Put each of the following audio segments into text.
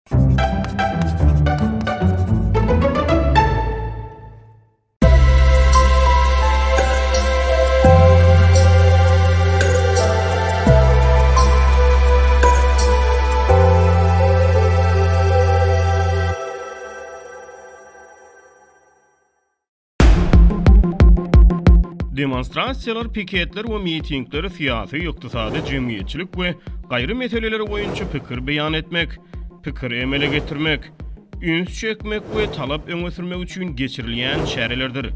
Demonstrasiyalar, piketler we mitingler siyasi, ykdysady, jemgyýetçilik we gaýry meseleleri boýunça pikir beýan etmek, pikir emele getirmek, üns çekmek we talap öňe sürmek üçin geçirilýän şäherlerdir.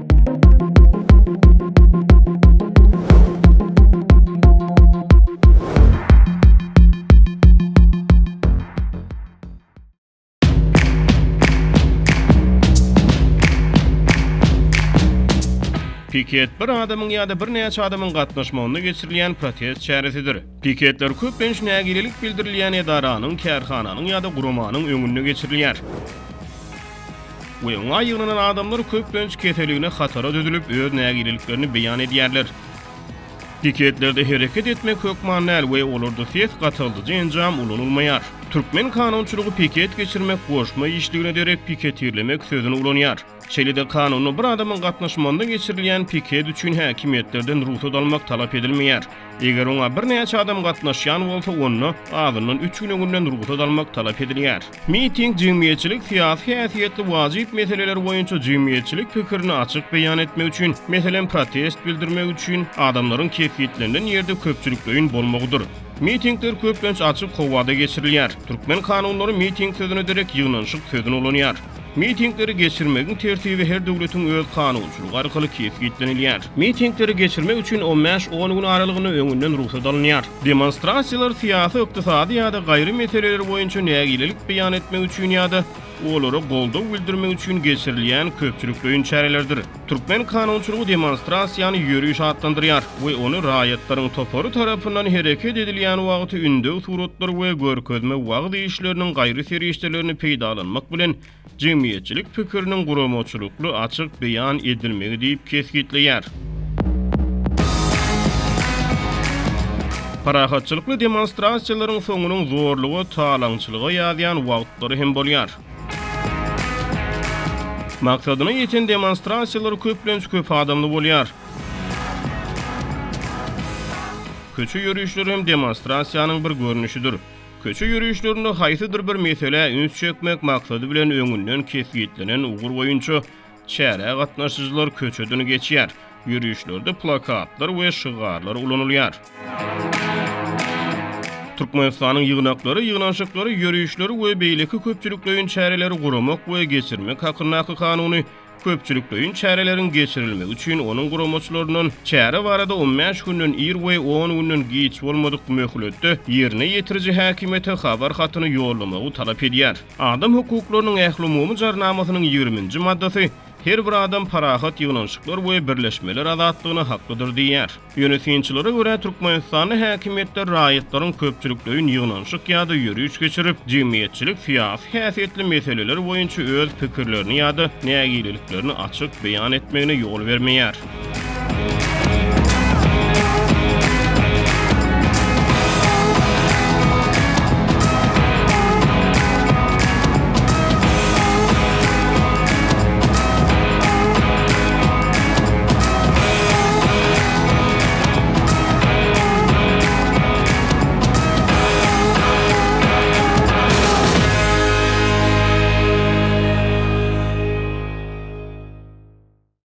Piket bir adamyň ýa-da bir näçe adamyň gatnaşmagyna geçirilýän protest çäresidir. Piketler köpüň nägilelik bildirilýän edaranyň, kärhananyň ýa-da gurumanyň öňünde geçirilýär. We oňa ýygnanan adamlar köpüň keteligine hatara düdülip öz nägileliklerini beýan edýärler. Piketlerde hereket etmek hökmannäl we olurdy ses gatyldy enjam ulanylmaýar. Türkmen kanunçylygy piket geçirmek goşma işligine derek piket ýerlemek sözüni ulanýar. Şeýle-de kanuny bir adamyň gatnaşmagynda geçirilýän piket üçin häkimetlerden ruhsat almak talap edilmeýär. Eger oňa bir näçe adam gatnaşýan bolsa, onu azynyň 3 günden ruhsat almak talap edilýär. Miting, jemgyýetçilik, syýasy häsiýetli wajyp meseleler boýunça jemgyýetçilik pikirini açyk beýan etmek üçin, meselen protest bildirmek üçin adamlaryň kefiýetlerinden ýerde köpçülikleýin bolmagydyr. Mitingler köpüň açyk howada geçirilýär. Türkmen kanunlary miting sözüne derek ýygnanşyk sözüni ulanýar. Mitingleri geçirmegiň tertibi her döwletiň öz kanunçylygy arkaly kefiýetlenilýär. Mitingleri geçirmek üçin 15-10 gün aralygyny öňünden ruhsat alınýar. Demonstrasiýalar syýasy, ykdysady ýa-da gaýry meseleler boýunça nägilelik beýan etmek üçin ýa-da olara goldaw bildirmek üçin geçirilýän köpçülikleýin çärelerdir. Türkmen kanunçylygy demonstrasiýany ýörüýüş adlandyrýar we ony raýatlaryň topary tarapyndan hereket edilýän wagty ündew suratlar we görkezme wagt işleriniň gaýry serişdelerini peýdalanmak bilen jemgyýetçilik pikiriniň guramaçylykly açyk beýan edilmegi diýip kesgitleýär. Parahatçylykly demonstrasiýalaryň soňunyň zorlugy, talaňçylygy ýazýan wagtlary hem bolýar. Maksadyna ýeten demonstrasiýalar köp adamly bolýar. Köçü ýörüýüşleri hem demonstrasiýanyň bir görnüşidir. Köçü ýörüýüşlerinde haýsydyr bir mesele üns çekmek maksady bilen öňünden kesgitlenen ugur boýunça çäre gatnaşyjylar köçeden geçýär. Ýörüýüşlerde plakatlar we şygarlar ulanylýar. Türkmenistanyň ýygnaklary, ýygnaşyklary, ýörüýüşleri we beýleki köpçülikleýin çäreleri guramak we geçirmek hakyna kanuny köpçülikleýin çärelerin geçirilmegi üçin onuň guramaçylarynyň çäre barada 15 günden ir we 10 günden giç bolmadyk möhletde ýerine ýetiriji häkimete habar hatyny ýollamagy talap edýär. Adam hukuklarynyň ählumumy jarnamasynyň 20-nji maddasy her bir adam parahat ýygnaşyklar we birleşmeler azatlygyna haklydyr diýär. Ýönetimçilere görä Türkmenistanyň häkimetler raýatlaryň köpçülikleýin ýygnaşyk ýa-da ýörüýüş geçirip, jemgyýetçilik, syýasy häsiýetli meseleler boýunça öz pikirlerini ýa-da nägileliklerini açyk beýan etmegine ýol bermeýär.